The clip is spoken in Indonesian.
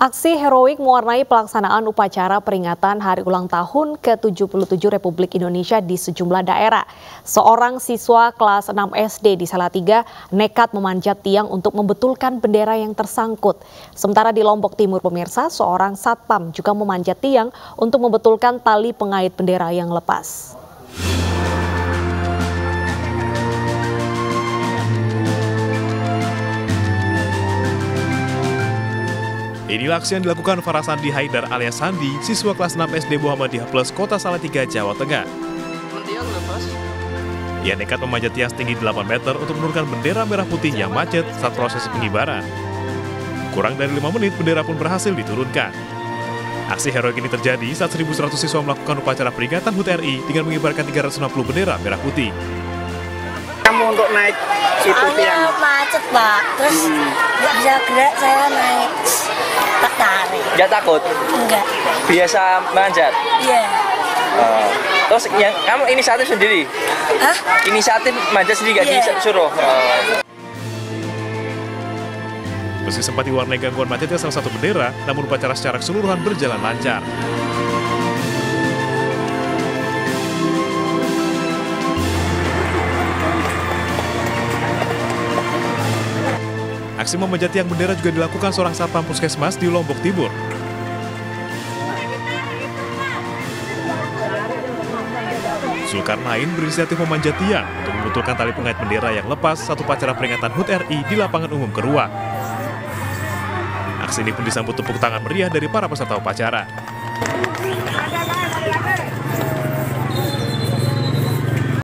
Aksi heroik mewarnai pelaksanaan upacara peringatan Hari Ulang Tahun ke-77 Republik Indonesia di sejumlah daerah. Seorang siswa kelas 6 SD di Salatiga nekat memanjat tiang untuk membetulkan bendera yang tersangkut. Sementara di Lombok Timur, pemirsa, seorang satpam juga memanjat tiang untuk membetulkan tali pengait bendera yang lepas. Inilah aksi yang dilakukan Farah Sandi Haidar alias Sandi, siswa kelas 6 SD Muhammadiyah Plus Kota Salatiga, Jawa Tengah. Ia nekat memanjat tiang setinggi 8 meter untuk menurunkan bendera merah putih yang macet saat prosesi pengibaran. Kurang dari 5 menit, bendera pun berhasil diturunkan. Aksi heroik ini terjadi saat 1.100 siswa melakukan upacara peringatan HUT RI dengan mengibarkan 360 bendera merah putih. Kamu untuk naik itu tiang macet, Pak. Terus nggak bisa gerak, saya naik tak tarik. Nggak takut? Enggak. Biasa manjat? Iya. Terus yang kamu inisiatif sendiri? Hah? Inisiatif manjat sendiri, nggak disuruh? Meski sempat diwarnai gangguan macetnya salah satu bendera, namun upacara secara keseluruhan berjalan lancar. Aksi memanjat tiang bendera juga dilakukan seorang satpam puskesmas di Lombok Timur. Zulkarnain berinisiatif memanjat tiang untuk membetulkan tali pengait bendera yang lepas saat upacara peringatan HUT RI di lapangan umum Keruak. Aksi ini pun disambut tepuk tangan meriah dari para peserta upacara.